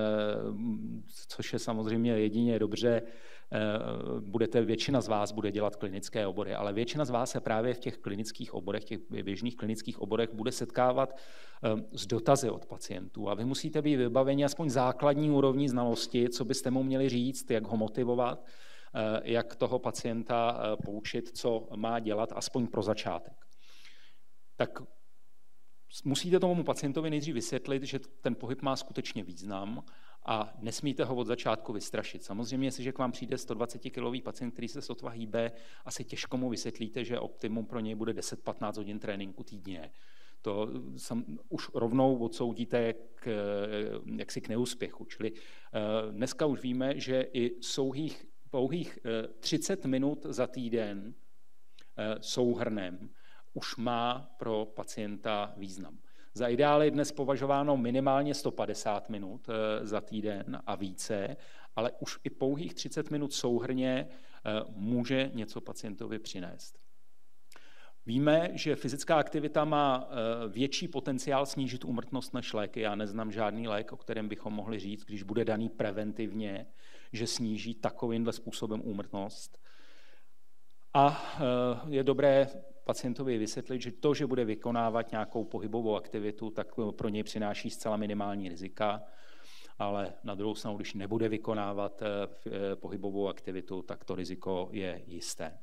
což je samozřejmě jedině dobře, e, budete, většina z vás bude dělat klinické obory, ale většina z vás se právě v těch klinických oborech, těch běžných klinických oborech bude setkávat e, s dotazy od pacientů a vy musíte být vybaveni aspoň základní úrovní znalosti, co byste mu měli říct, jak ho motivovat, e, jak toho pacienta e, poučit, co má dělat, aspoň pro začátek. Tak musíte tomu pacientovi nejdřív vysvětlit, že ten pohyb má skutečně význam a nesmíte ho od začátku vystrašit. Samozřejmě, jestliže k vám přijde sto dvacet kilový pacient, který se sotva hýbe, asi těžko mu vysvětlíte, že optimum pro něj bude deset patnáct hodin tréninku týdně. To sam, už rovnou odsoudíte k, jaksi k neúspěchu. Čili dneska už víme, že i souhých, pouhých třicet minut za týden souhrnem už má pro pacienta význam. Za ideál je dnes považováno minimálně sto padesát minut za týden a více, ale už i pouhých třicet minut souhrnně může něco pacientovi přinést. Víme, že fyzická aktivita má větší potenciál snížit úmrtnost než léky. Já neznám žádný lék, o kterém bychom mohli říct, když bude daný preventivně, že sníží takovýmhle způsobem úmrtnost. A je dobré pacientovi vysvětlit, že to, že bude vykonávat nějakou pohybovou aktivitu, tak pro něj přináší zcela minimální rizika, ale na druhou stranu, když nebude vykonávat pohybovou aktivitu, tak to riziko je jisté.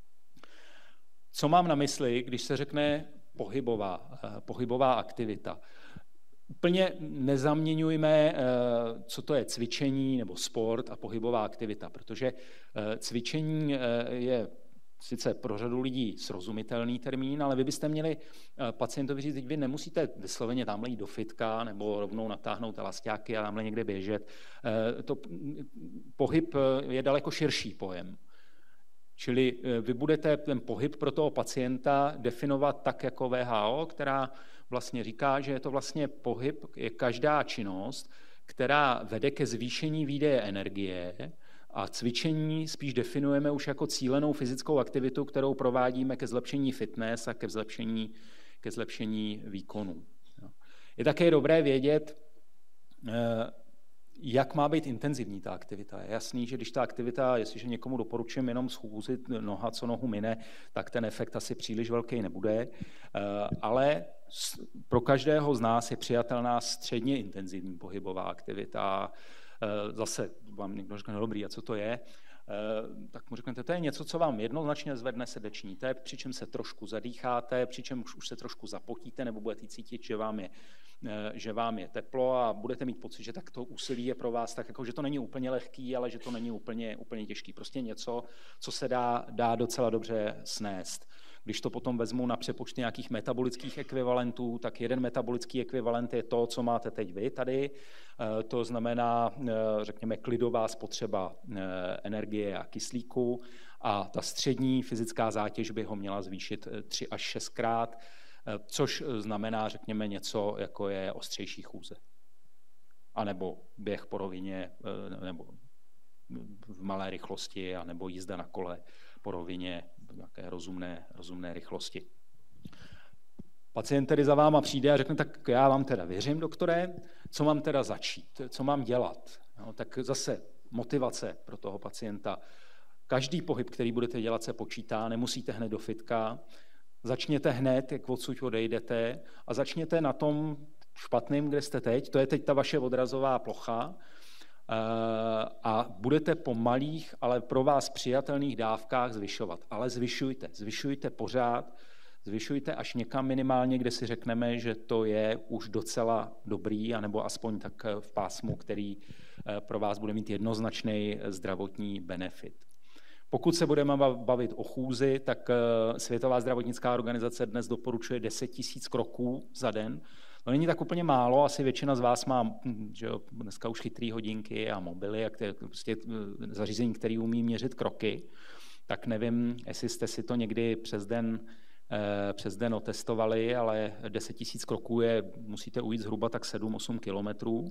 Co mám na mysli, když se řekne pohybová, pohybová aktivita? Úplně nezaměňujme, co to je cvičení nebo sport a pohybová aktivita, protože cvičení je sice pro řadu lidí srozumitelný termín, ale vy byste měli pacientovi říct, že vy nemusíte vysloveně tamhle jít do fitka nebo rovnou natáhnout elastiáky a tamhle někde běžet. To pohyb je daleko širší pojem. Čili vy budete ten pohyb pro toho pacienta definovat tak jako W H O, která vlastně říká, že je to vlastně pohyb, je každá činnost, která vede ke zvýšení výdeje energie, a cvičení spíš definujeme už jako cílenou fyzickou aktivitu, kterou provádíme ke zlepšení fitness a ke zlepšení, ke zlepšení výkonu. Je také dobré vědět, jak má být intenzivní ta aktivita. Je jasný, že když ta aktivita, jestliže někomu doporučím jenom schůzit noha, co nohu mine, tak ten efekt asi příliš velký nebude, ale pro každého z nás je přijatelná středně intenzivní pohybová aktivita. Zase vám někdo řekne, no dobrý, a co to je? Tak mu řeknete, to je něco, co vám jednoznačně zvedne srdeční tep, přičem se trošku zadýcháte, přičem už se trošku zapotíte, nebo budete cítit, že vám je, že vám je teplo a budete mít pocit, že tak to úsilí je pro vás tak, jako, že to není úplně lehký, ale že to není úplně, úplně těžký. Prostě něco, co se dá, dá docela dobře snést. Když to potom vezmu na přepočty nějakých metabolických ekvivalentů, tak jeden metabolický ekvivalent je to, co máte teď vy tady. To znamená, řekněme, klidová spotřeba energie a kyslíku. A ta střední fyzická zátěž by ho měla zvýšit tři až šestkrát, což znamená, řekněme, něco, jako je ostřejší chůze. A nebo běh po rovině, nebo v malé rychlosti, a nebo jízda na kole po rovině nějaké rozumné, rozumné rychlosti. Pacient tedy za váma přijde a řekne, tak já vám teda věřím, doktore, co mám teda začít, co mám dělat. No, tak zase motivace pro toho pacienta. Každý pohyb, který budete dělat, se počítá, nemusíte hned do fitka. Začněte hned, jak odsud odejdete, a začněte na tom špatným, kde jste teď. To je teď ta vaše odrazová plocha. A budete po malých, ale pro vás přijatelných dávkách zvyšovat. Ale zvyšujte, zvyšujte pořád, zvyšujte až někam minimálně, kde si řekneme, že to je už docela dobrý, anebo aspoň tak v pásmu, který pro vás bude mít jednoznačný zdravotní benefit. Pokud se budeme bavit o chůzi, tak Světová zdravotnická organizace dnes doporučuje deset tisíc kroků za den. To není tak úplně málo, asi většina z vás má, že jo, dneska už chytrý hodinky a mobily a které, prostě zařízení, které umí měřit kroky, tak nevím, jestli jste si to někdy přes den, eh, přes den otestovali, ale deset tisíc kroků je, musíte ujít zhruba tak sedm osm kilometrů.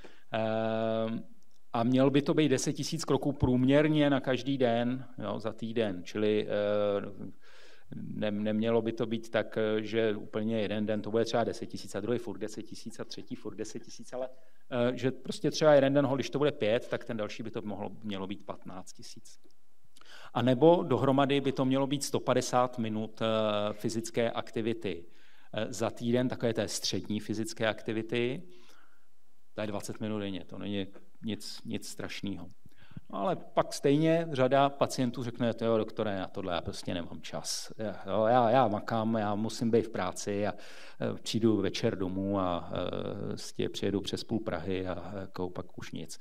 Eh, a měl by to být deset tisíc kroků průměrně na každý den, jo, za týden, čili eh, nemělo by to být tak, že úplně jeden den to bude třeba deset tisíc a druhý furt deset tisíc a třetí furt deset tisíc, ale že prostě třeba jeden den, když to bude pět, tak ten další by to mohlo, mělo být patnáct tisíc. A nebo dohromady by to mělo být sto padesát minut fyzické aktivity za týden, takové té střední fyzické aktivity. To je dvacet minut denně, to není nic, nic strašného. No, ale pak stejně řada pacientů řekne, jo, doktore, na tohle já prostě nemám čas. Jo, já, já makám, já musím být v práci a přijdu večer domů a vlastně přijedu přes půl Prahy a jako pak už nic.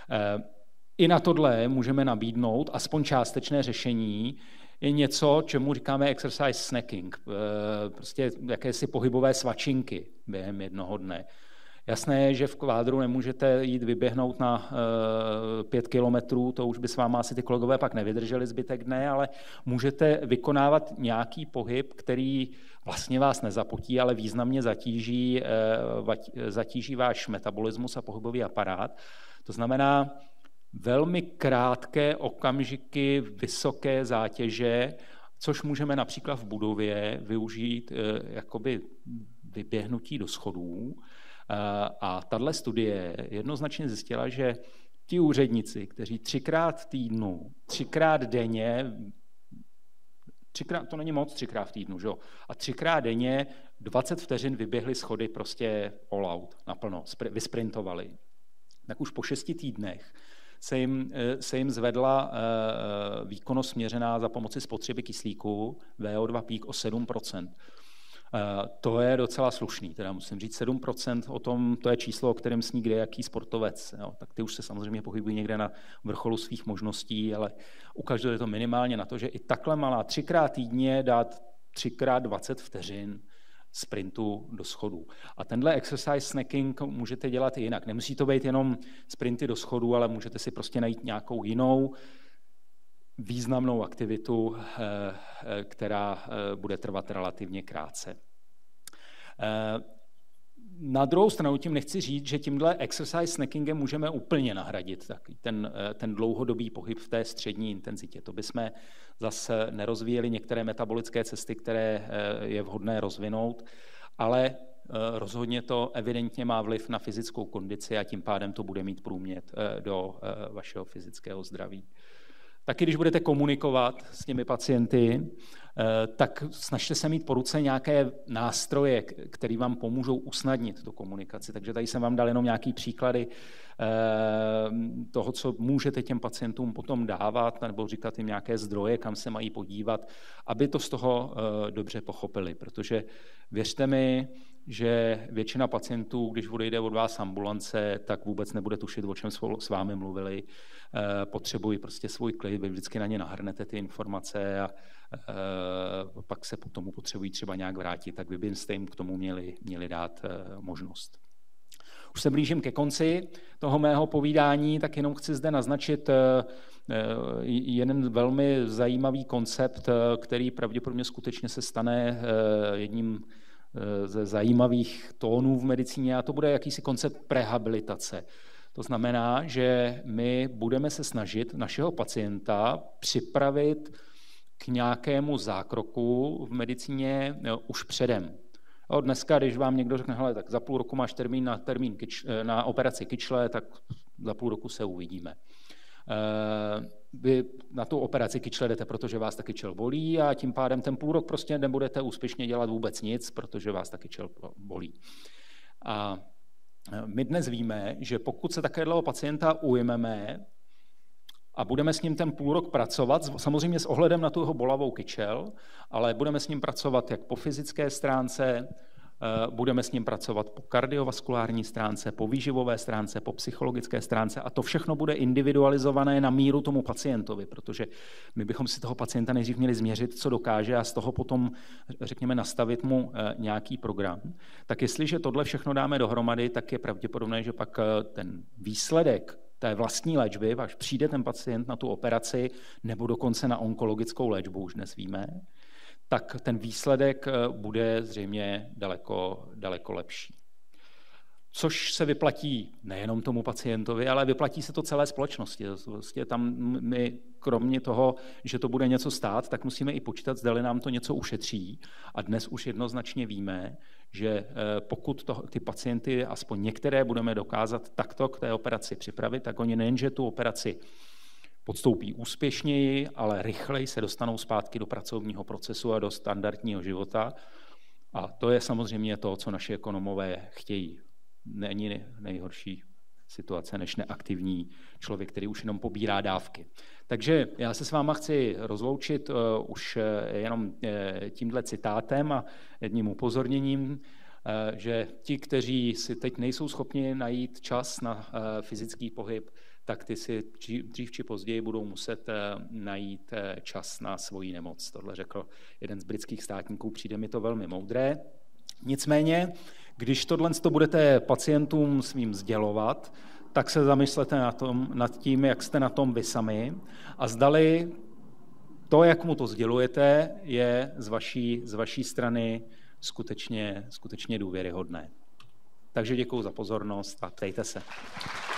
I na tohle můžeme nabídnout aspoň částečné řešení, je něco, čemu říkáme exercise snacking, prostě jakési pohybové svačinky během jednoho dne. Jasné je, že v kvádru nemůžete jít vyběhnout na e, pět kilometrů, to už by s váma asi ty kolegové pak nevydrželi zbytek dne, ale můžete vykonávat nějaký pohyb, který vlastně vás nezapotí, ale významně zatíží, e, zatíží váš metabolismus a pohybový aparát. To znamená velmi krátké okamžiky vysoké zátěže, což můžeme například v budově využít e, jakoby vyběhnutí do schodů. A tahle studie jednoznačně zjistila, že ti úředníci, kteří třikrát v týdnu, třikrát denně, třikrát, to není moc třikrát v týdnu, že? A třikrát denně dvacet vteřin vyběhli schody prostě all out, naplno, vysprintovali. Tak už po šesti týdnech se jim, se jim zvedla výkonnost měřená za pomoci spotřeby kyslíku V O dva pík o sedm procent. To je docela slušný, teda musím říct sedm procent, o tom, to je číslo, o kterém sní kde jaký sportovec. Jo. Tak ty už se samozřejmě pohybují někde na vrcholu svých možností, ale ukazuje to minimálně na to, že i takhle malá třikrát týdně dát třikrát dvacet vteřin sprintu do schodů. A tenhle exercise snacking můžete dělat i jinak. Nemusí to být jenom sprinty do schodů, ale můžete si prostě najít nějakou jinou významnou aktivitu, která bude trvat relativně krátce. Na druhou stranu tím nechci říct, že tímhle exercise snackingem můžeme úplně nahradit ten, ten dlouhodobý pohyb v té střední intenzitě. To bychom zase nerozvíjeli některé metabolické cesty, které je vhodné rozvinout, ale rozhodně to evidentně má vliv na fyzickou kondici a tím pádem to bude mít průmět do vašeho fyzického zdraví. Taky když budete komunikovat s těmi pacienty, tak snažte se mít po ruce nějaké nástroje, které vám pomůžou usnadnit tu komunikaci. Takže tady jsem vám dal jenom nějaké příklady toho, co můžete těm pacientům potom dávat, nebo říkat jim nějaké zdroje, kam se mají podívat, aby to z toho dobře pochopili. Protože věřte mi, že většina pacientů, když odejde od vás ambulance, tak vůbec nebude tušit, o čem s vámi mluvili. Potřebují prostě svůj klid, vy vždycky na ně nahrnete ty informace a pak se tomu potřebují třeba nějak vrátit, tak vy byste jim k tomu měli, měli dát možnost. Už se blížím ke konci toho mého povídání, tak jenom chci zde naznačit jeden velmi zajímavý koncept, který pravděpodobně skutečně se stane jedním ze zajímavých tónů v medicíně, a to bude jakýsi koncept prehabilitace. To znamená, že my budeme se snažit našeho pacienta připravit k nějakému zákroku v medicíně už předem. Dneska, když vám někdo řekne, hele, tak za půl roku máš termín na, termín kyč, na operaci kyčle, tak za půl roku se uvidíme. vy na tu operaci kyčle jdete, protože vás ta kyčel bolí a tím pádem ten půl rok prostě nebudete úspěšně dělat vůbec nic, protože vás ta kyčel bolí. A my dnes víme, že pokud se takového pacienta ujmeme a budeme s ním ten půl rok pracovat, samozřejmě s ohledem na tu jeho bolavou kyčel, ale budeme s ním pracovat jak po fyzické stránce, budeme s ním pracovat po kardiovaskulární stránce, po výživové stránce, po psychologické stránce a to všechno bude individualizované na míru tomu pacientovi, protože my bychom si toho pacienta nejdřív měli změřit, co dokáže a z toho potom, řekněme, nastavit mu nějaký program. Tak jestliže tohle všechno dáme dohromady, tak je pravděpodobné, že pak ten výsledek té vlastní léčby, až přijde ten pacient na tu operaci nebo dokonce na onkologickou léčbu, už dnes víme, tak ten výsledek bude zřejmě daleko, daleko lepší. Což se vyplatí nejenom tomu pacientovi, ale vyplatí se to celé společnosti. Vlastně tam my, kromě toho, že to bude něco stát, tak musíme i počítat, zdali nám to něco ušetří. A dnes už jednoznačně víme, že pokud to, ty pacienty, aspoň některé, budeme dokázat takto k té operaci připravit, tak oni nejenže tu operaci podstoupí úspěšněji, ale rychleji se dostanou zpátky do pracovního procesu a do standardního života. A to je samozřejmě to, co naši ekonomové chtějí. Není nejhorší situace než neaktivní člověk, který už jenom pobírá dávky. Takže já se s váma chci rozloučit uh, už jenom uh, tímhle citátem a jedním upozorněním, uh, že ti, kteří si teď nejsou schopni najít čas na uh, fyzický pohyb, tak ty si dřív či později budou muset najít čas na svoji nemoc. Tohle řekl jeden z britských státníků, přijde mi to velmi moudré. Nicméně, když tohle budete pacientům svým sdělovat, tak se zamyslete na tom, nad tím, jak jste na tom vy sami a zdali to, jak mu to sdělujete, je z vaší, z vaší strany skutečně, skutečně důvěryhodné. Takže děkuji za pozornost a ptejte se.